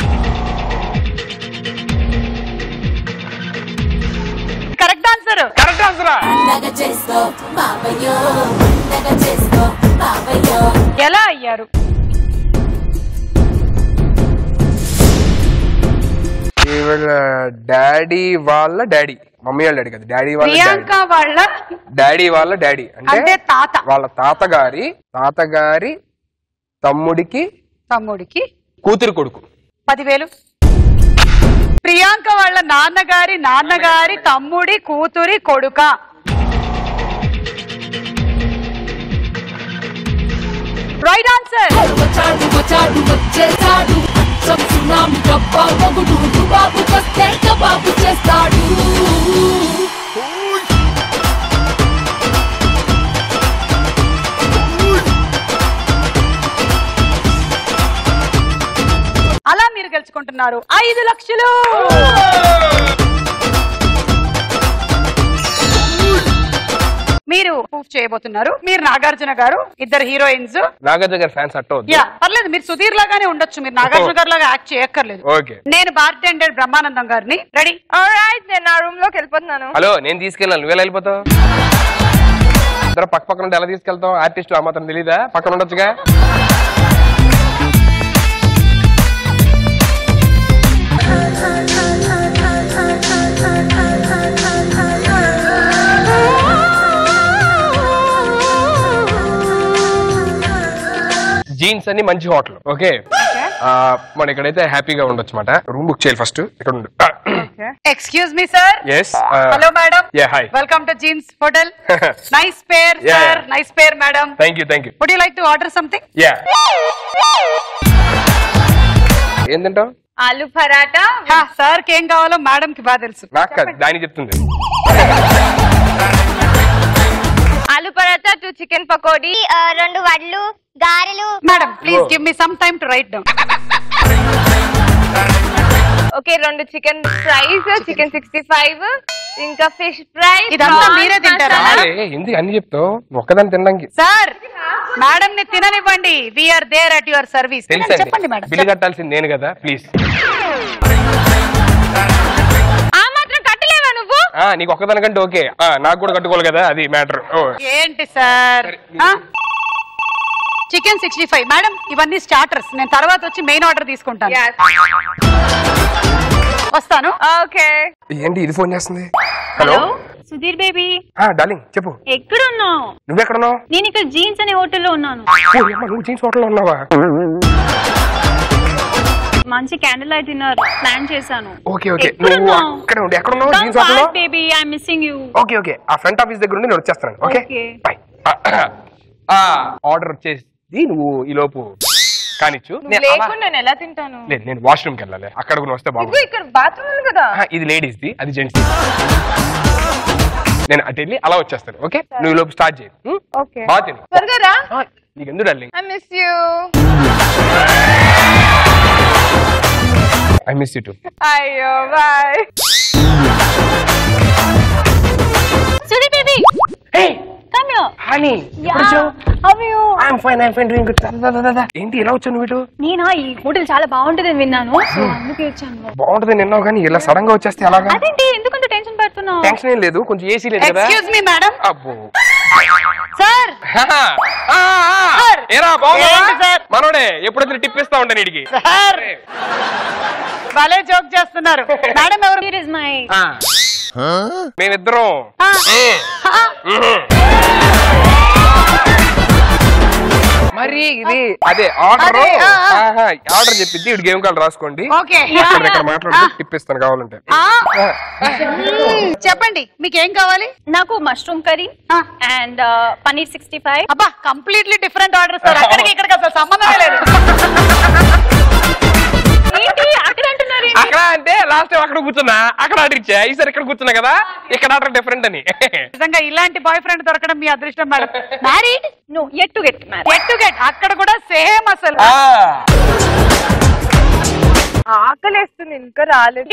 Correct answer. Correct answer. ఎలా అయ్యారు? డాడీ వాళ్ళ డాడీ, మమ్మీ వాళ్ళ డాడీ కదా, డాడీ వాళ్ళ ప్రియాంక వాళ్ళ డాడీ వాళ్ళ డాడీ అంటే తాత, వాళ్ళ తాతగారి తాతగారి తమ్ముడికి తమ్ముడికి కూతురు కొడుకు. పదివేలు. ప్రియాంక వాళ్ళ నాన్నగారి నాన్నగారి తమ్ముడి కూతురి కొడుక. Right answer. అలా మీరు గెలుచుకుంటున్నారు ఐదు లక్షలు. మీరు ప్రూఫ్ చేయబోతున్నారు. మీరు నాగార్జున గారు, ఇద్దరు హీరోయిన్స్. నాగార్జున గారు ఫ్యాన్స్ అట్ట యా పర్లేదు, మీరు సుధీర్ లాగానే ఉండొచ్చు, మీరు నాగార్జున గారు లాగా యాక్ట్ చేయక్కర్లేదు. ఓకే. నేను బార్టెండర్ బ్రహ్మానందం గారిని. రెడీ? ఆల్రైట్, నేను నా రూమ్ లోకి వెళ్ళిపోతున్నాను. హలో, నేను తీసుకెళ్ళాను, నువ్వెలా వెళ్ళిపోతావు? ఇద్దరు పక్క పక్కన ఉంటే ఎలా తీసుకెళ్తాం? ఆర్టిస్ట్ ఆ మాత్రం తెలీదా? పక్కన ఉండొచ్చుగా. జీన్స్ అని మంచి హోటల్. ఓకే, మన ఇక్కడైతే హ్యాపీగా ఉండొచ్చు మాట. రూమ్ బుక్ చేయాలి ఫస్ట్. ఇక్కడ ఉండు. Excuse me sir. yes hello madam. yeah hi welcome to Genes hotel. Nice pair sir, nice pair madam. Thank you thank you. Would you like to order something? Ya. ఏంటంటావు? Aloo paratha. Sir కి ఏం కావాలో madam కి బాగా తెలుసు. నాకు కాదు, దాని చెప్తుంది. ఆలు పరాటా, టూ చికెన్ పకోడీ, రెండు వడ్లు, గారెలు. Madam please give me some time to write down. Okay, రెండు chicken fries, chicken sixty five, ఇంకా ఫిష్ ఫ్రై. ఇదంతా మీరే తింటారా? ఎందుకు అన్ని చెప్తావు? ఒక్కదాన్ని తినడానికి. సార్ మేడం ని తిననివ్వండి. We are there at your service. చెప్పండి మేడం. బిల్లు కట్టాల్సింది నేను కదా, ప్లీజ్. ఆ మాత్రం కట్టలేవా నువ్వు? నీకు ఒక్కదానికంటే ఓకే, నాకు కూడా కట్టుకోవాలి కదా, అది మ్యాటర్. ఏంటి sir? Chicken sixty five madam, ఇవన్నీ స్టార్టర్స్. నేను తర్వాత వచ్చి మెయిన్ ఆర్డర్ తీసుకుంటాను. వస్తాను. ఓకే. ఏంటి ఇది ఫోన్ చేస్తుంది? Hello Sudheer baby. డార్లింగ్ చెప్పు. ఎక్కడున్నావు? నువ్వెక్కడున్నావు? నేను ఇక్కడ జీన్స్ అనే హోటల్లో ఉన్నాను. నువ్వు జీన్స్ హోటల్లో ఉన్నావా? మంచి క్యాండిల్ లైట్ డిన్నర్ ప్లాన్ చేశాను. ఓకే ఓకే, నువ్వు అక్కడ ఉండి. ఎక్కడ ఉన్నావు? జీన్స్ హోటల్లో. Baby I am missing you. Okay okay, ఆ ఫ్రంట్ ఆఫీస్ దగ్గర ఉండి నేను వచ్చేస్తాను. Okay by. ఆర్డర్ వచ్చేసి నువ్వు ఈ లోపు కానిచ్చు. నేను ఎలా తింటాను? లేదు, నేను వాష్రూమ్కి వెళ్ళాలి. అక్కడ కూడా వస్తే బాగుంది. ఇక్కడ బాత్రూమ్ ఉంది కదా. ఇది లేడీస్ ది, అది జెంట్స్ ది. నేను అటు వెళ్ళి అలా వచ్చేస్తాను. ఓకే, నువ్వు ఈ లోపు స్టార్ట్ చేయి. ఓకే, బాగా తిను. త్వరగా రా. నీకు ఎందుకు darling? I miss you. I miss you too. అయ్యో bye. Sudheer baby. Hey come here. Honey, how are you? I am fine, I am fine, doing good. ఏంటి ఇలా వచ్చావు నువ్వు ఇటు? నేనా ఈ హోటల్ చాలా బాగుంటుందని విన్నాను, సో అందుకే వచ్చాను. బాగుంటుంది నిన్నావు కానీ ఇలా సడన్ గా వచ్చేస్తే ఎలాగా? అదేంటి ఎందుకంత టెన్షన్ పడుతున్నావు? టెన్షన్ ఏం లేదు, కొంచెం ఏసీ లేదు కదా. Excuse me madam. అబ్బో సార్. ఏరా బాగున్నావా? మనోడే ఎప్పుడైతే టిప్ ఇస్తా ఉంటాను వీడికి. సార్ భలే జోక్ చేస్తున్నారు. మేడం ఎవరు? Here is my. మేమిద్దరం. మరి ఇది అదే ఆర్డర్. ఆర్డర్ చెప్పింది వీడు గేమ్ కార్డు రాసుకోండి. ఇక్కడ మాట్లాడుతూ టిప్ ఇస్తాను కావాలంటే. చెప్పండి మీకు ఏం కావాలి? నాకు mushroom curry and paneer sixty five. అబ్బా కంప్లీట్లీ డిఫరెంట్ ఆర్డర్ సార్. అక్కడికి ఇక్కడికి అసలు సంబంధమే లేదు. అక్కడ అంటే లాస్ట్ టైం అక్కడ కూర్చున్నా, అక్కడ ఆర్డర్ ఇచ్చా. ఈసారి ఇక్కడ కూర్చున్నా కదా, ఇక్కడ ఆర్డర్ డిఫరెంట్ అని. నిజంగా ఇలాంటి బాయ్ ఫ్రెండ్ దొరకడం మీ అదృష్టం madam. Married? No, yet to get married. Yet to get. అక్కడ కూడా సేమ్ అసలు. ఆకలేస్తుంది ఇంకా రాలేదు.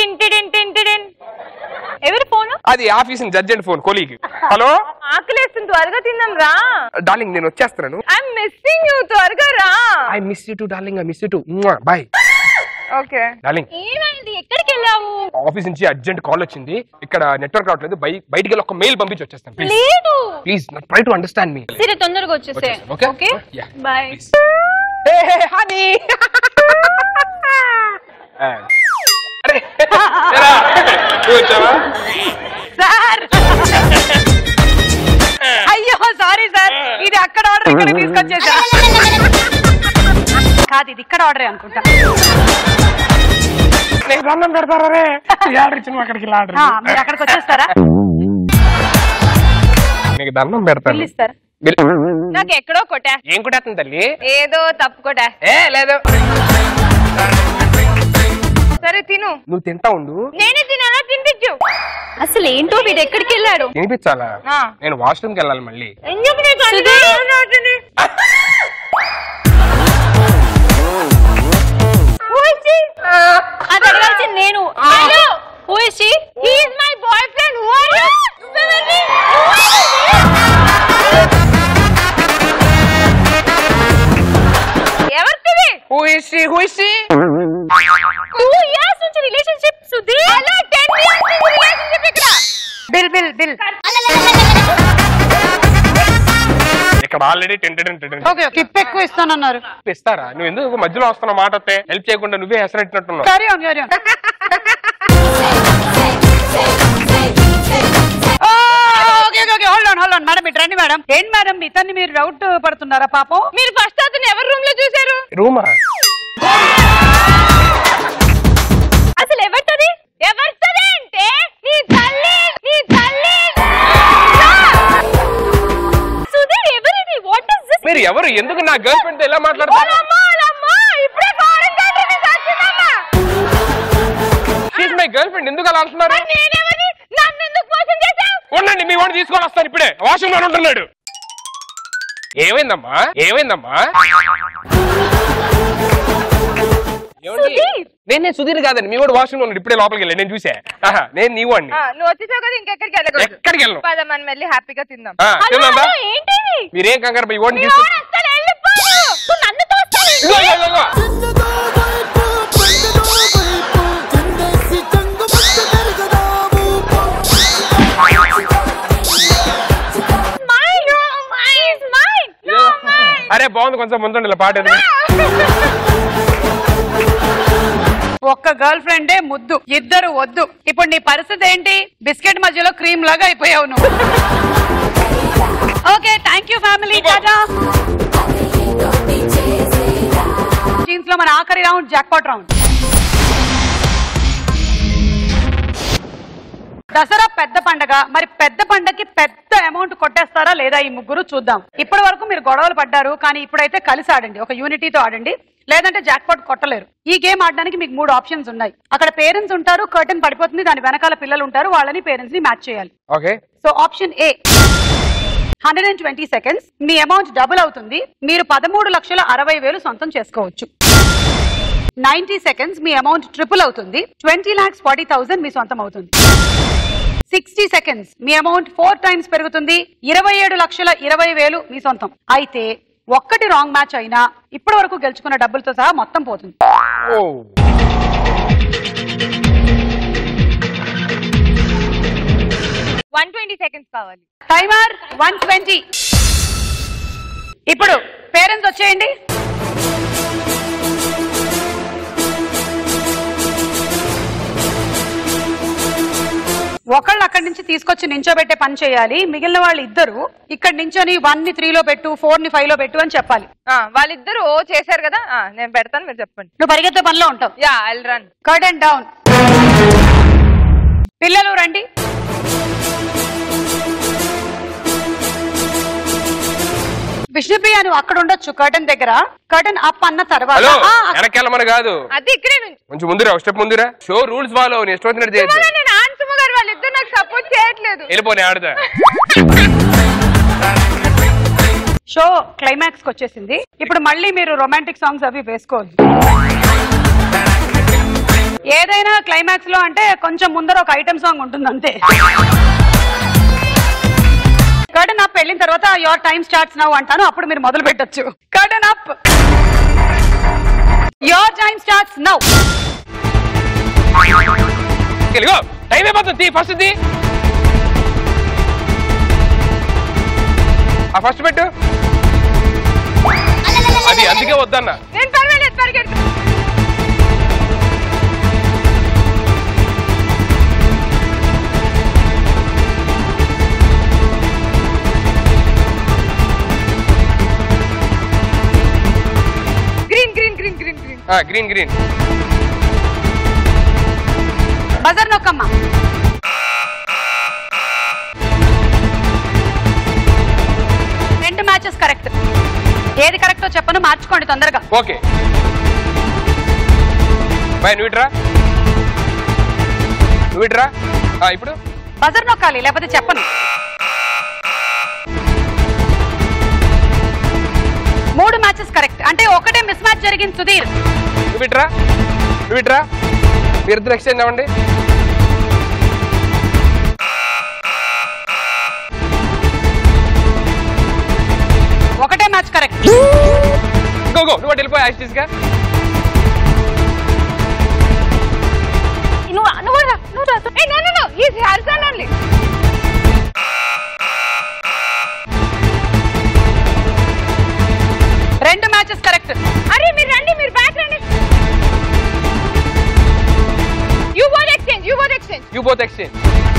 ఎవరి ఫోన్? అది ఆఫీస్ జడ్జెంట్ ఫోన్, కొలీగ్. హలో, ఆకలేస్తుంది, త్వరగా తిందాం రా. డార్లింగ్ నేను వచ్చేస్తున్నాను. ఐ యామ్ మిస్సింగ్ యు, త్వరగా రా. I miss you too darling, I miss you too. Bye. Okay darling. ఏమైంది? ఎక్కడికి వెళ్ళావు? ఆఫీస్ నుంచి అర్జెంట్ కాల్ వచ్చింది, ఇక్కడ నెట్వర్క్ రావట్లేదు, బయటికి వెళ్ళి ఒక మెయిల్ పంపించి వచ్చేస్తాను. లేదు please try to understand me. సరే తొందరగా వచ్చేసే. Okay okay ya bye. Honey sir అయ్యో సారీ సార్ ఇది అక్కడ ఆర్డర్ ఇక్కడ తీసుకొచ్చేసా కాదు ఇది ఇక్కడ ఆర్డరే అనుకుంటా నీకు దండం పెడతారా రే ఆర్డర్ ఇచ్చిన అక్కడికి ఆర్డర్ మీరు అక్కడికి వచ్చేస్తారా నీకు దండం పెడతాను ఇస్తారా నాకు ఎక్కడో కొట్టా ఏం కొట్టేస్తుంది తల్లి ఏదో తప్పు కొట్టా ఏ లేదు సరే తిను నువ్వు తింటా ఉండు నేనే తినాలా తినిపించు అసలు ఏంటో వీడు ఎక్కడికి వెళ్ళాడు తినిపించాలా నేను వాష్రూమ్కి వెళ్ళాలి మళ్ళీ ఎందుకు నీకు అన్ని అది అడగాల్సింది నేను who is she he is my boy friend who are you ఎవరిది who is she who is she two years నుంచి రిలేషన్షిప్ సుధీర్ అలా టెన్ ఇయర్స్ నుంచి రిలేషన్షిప్ ఇక్కడ బిల్ బిల్ బిల్ ఇక్కడ ఆల్రెడీ టెంటెడ్ టెంటెడ్ ఓకే టిప్ ఎక్కువ ఇస్తానన్నారు ఇస్తారా నువ్వు ఎందుకు మధ్యలో వస్తున్న మాట వస్తే హెల్ప్ చేయకుండా నువ్వే హెసరెట్టినట్టున్నావు carry on carry on okay okay hold on hold on madam ఇటు రండి మేడం ఏంటి మేడం ఇతన్ని మీరు డౌట్ పడుతున్నారా పాపం మీరు ఫస్ట్ అతను ఎవరి రూమ్ లో చూసారు రూమా అసలు ఎవరితది ఎవరితది అంటే నీ తల్లి నీ తల్లి సుధీర్ ఎవరిది వాట్ ఇస్ దిస్ మీరు ఎవరు ఎందుకు నా గర్ల్ ఫ్రెండ్ తో ఎలా మాట్లాడతారు ఇప్పుడే ఫారెన్ కంట్రీ నుంచి వచ్చిందమ్మా she is my girl friend ఎందుకు అలా అంటున్నారు నేనేమని నన్ను ఎందుకు మోసం చేశావు ఉండండి మీ వాడిని తీసుకొని వస్తాను ఇప్పుడే వాష్రూమ్ లో ఉంటున్నాడు ఏమైందమ్మా ఏమైందమ్మా నేను సుధీర్ కాదండి మీ వాడు వాష్రూమ్ లో ఉన్నాడు ఇప్పుడే లోపలికి వెళ్ళి నేను చూసా నేను నీ వాడిని నువ్వు వచ్చేసావు కదా ఇంకెక్కడికి వెళ్ళకూడదు ఎక్కడికి వెళ్ళను పద మనం వెళ్ళి హ్యాపీగా తిందాం తిందా ఏంటిది మీరేం కంగారు మీ వాడిని తీసుకొని నన్ను తోస్తావు అరే బాగుంది కొంచెం ముందు పాట ఒక్క గర్ల్ ఫ్రెండే ముద్దు ఇద్దరు వద్దు ఇప్పుడు నీ పరిస్థితి ఏంటి బిస్కెట్ మధ్యలో క్రీమ్ లాగా అయిపోయావు నువ్వు okay thank you family tata jeans లో మన ఆఖరి రౌండ్ జాక్పాట్ రౌండ్ దసరా పెద్ద పండగ మరి పెద్ద పండగకి పెద్ద అమౌంట్ కొట్టేస్తారా లేదా ఈ ముగ్గురు చూద్దాం ఇప్పటి వరకు మీరు గొడవలు పడ్డారు కానీ ఇప్పుడైతే కలిసి ఆడండి ఒక యూనిటీతో ఆడండి లేదంటే జాక్పాట్ కొట్టలేరు ఈ గేమ్ ఆడడానికి మీకు మూడు ఆప్షన్స్ ఉన్నాయి అక్కడ పేరెంట్స్ ఉంటారు కర్టన్ పడిపోతుంది దాని వెనకాల పిల్లలు ఉంటారు వాళ్ళని పేరెంట్స్ ని మ్యాచ్ చేయాలి okay so option A hundred and twenty seconds మీ అమౌంట్ డబుల్ అవుతుంది మీరు పదమూడు లక్షల అరవై వేలు సొంతం చేసుకోవచ్చు నైన్టీ సెకండ్స్ మీ అమౌంట్ ట్రిపుల్ అవుతుంది ట్వంటీ లాక్స్ ఫార్టీ థౌసండ్ మీ సొంతం అవుతుంది సిక్స్టీ సెకండ్స్ మీ అమౌంట్ ఫోర్ టైమ్స్ పెరుగుతుంది ఇరవై ఏడు లక్షల ఇరవై వేలు మీ సొంతం అయితే ఒక్కటి రాంగ్ మ్యాచ్ అయినా ఇప్పటి వరకు గెలుచుకున్న డబ్బులతో సహా మొత్తం పోతుంది వన్ ట్వంటీ సెకండ్స్ కావాలి టైమర్ వన్ ట్వంటీ ఇప్పుడు పేరెంట్స్ వచ్చేయండి ఒకళ్ళు అక్కడి నుంచి తీసుకొచ్చి నించోబెట్టే పని చేయాలి మిగిలిన వాళ్ళు ఇద్దరు ఇక్కడ నించొని వన్ ని త్రీ లో పెట్టు ఫోర్ ని ఫైవ్ లో పెట్టు అని చెప్పాలి వాళ్ళిద్దరు ఓ చేశారు కదా నేను పెడతాను మీరు చెప్పండి నువ్వు పరిగెత్తే పనిలో ఉంటావు ya I will run curtain down పిల్లలు రండి విష్ణుప్రియ నువ్వు అక్కడ ఉండొచ్చు కర్టన్ దగ్గర కర్టన్ అప్ అన్న తర్వాత వెనకెళ్ళమని కాదు అది ఇక్కడే కొంచెం ముందురా స్టెప్ ముందురా షో రూల్స్ ఫాలో నీ ఇష్టం వచ్చినట్టు చేయొచ్చు గారు వాళ్ళిద్దరు నాకు సపోర్ట్ చేయట్లేదు వెళ్ళిపోయి ఆడదా షో క్లైమాక్స్ కి వచ్చేసింది ఇప్పుడు మళ్ళీ మీరు రొమాంటిక్ సాంగ్స్ అవి వేసుకోవద్దు ఏదైనా క్లైమాక్స్ లో అంటే కొంచెం ముందర ఒక ఐటమ్ సాంగ్ ఉంటుంది అంతే కర్టన్ అప్ వెళ్ళిన తర్వాత యువర్ టైమ్ స్టార్ట్స్ నౌ అంటాను అప్పుడు మీరు మొదలు పెట్టొచ్చు curtain up your time starts now time అయిపోతుంది ఫస్ట్ ఆ ఫస్ట్ పెట్టు అది అది అందుకే వద్దన్నా. నేను పర్వాలేదు పరిగెత్తు. Green green green green green green green. Buzzer నొక్కమ్మా. రెండు మ్యాచెస్ కరెక్ట్. ఏది కరెక్టో చెప్పను, మార్చుకోండి తొందరగా. Okay bye. నువ్వు ఇట్రా నువ్వు ఇట్రా ఇప్పుడు బజర్ నొక్కాలి లేకపోతే చెప్పను. మూడు మ్యాచెస్ కరెక్ట్ అంటే ఒకటే మిస్ మ్యాచ్ జరిగింది. సుధీర్ నువ్వు ఇట్రా నువ్వు ఇట్రా మీరిద్దరు ఎక్స్చేంజ్ అవ్వండి. ఒకటే మ్యాచ్ కరెక్ట్. గో గో నువ్వు వెళ్ళిపోయి యాక్టీస్ గా. నువ్వు నువ్వు నువ్వు ఏ నో నో నో ఈజ్ హార్సన్ ఓన్లీ. రెండు మ్యాచెస్ కరెక్ట్. అరే మీరు రండి, మీరు బ్యాక్ రండి. You both exchange you both exchange you both exchange.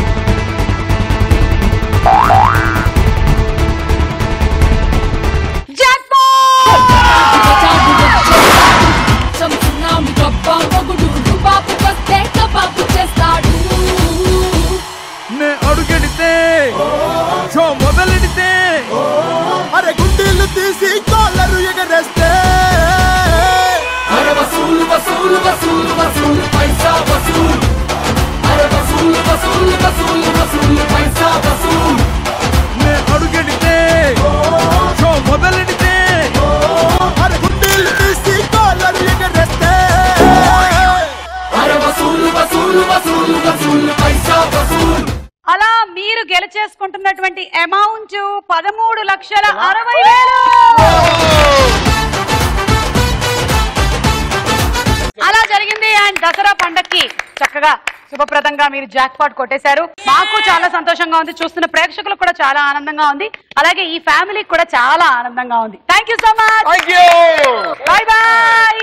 నే అడుగెడితే షో మొదలెడితే అరే గుండీలు తీసి కాలరు ఎగరేస్తే అరే వసూలు వసూలు వసూలు వసూలు పైసా వసూలు అరే వసూలు వసూలు వసూలు వసూలు పైసా వసూలు నే అడుగెడితే షో మొదలెడితే అరే గుండీలు తీసి కాలరు ఎగరేస్తే అరే వసూలు వసూలు వసూలు వసూలు పైసా వసూలు. అలా మీరు గెలిచేసుకుంటున్నటువంటి అమౌంట్ పదమూడు లక్షల అరవై వేలు. అలా జరిగింది. అండ్ దసరా పండక్కి చక్కగా శుభప్రదంగా మీరు జాక్ పాట్ కొట్టేశారు. మాకు చాలా సంతోషంగా ఉంది, చూస్తున్న ప్రేక్షకులకు కూడా చాలా ఆనందంగా ఉంది, అలాగే ఈ ఫ్యామిలీకి కూడా చాలా ఆనందంగా ఉంది. Thank you so much. Bye bye.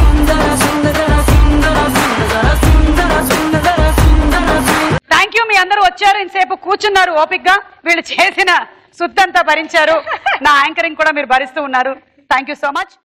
Thank you. మీ అందరూ వచ్చారు, ఇంతసేపు కూర్చున్నారు ఓపిక్ గా, వీళ్ళు చేసిన సుద్దంతా భరించారు, నా యాంకరింగ్ కూడా మీరు భరిస్తూ ఉన్నారు. Thank you so much.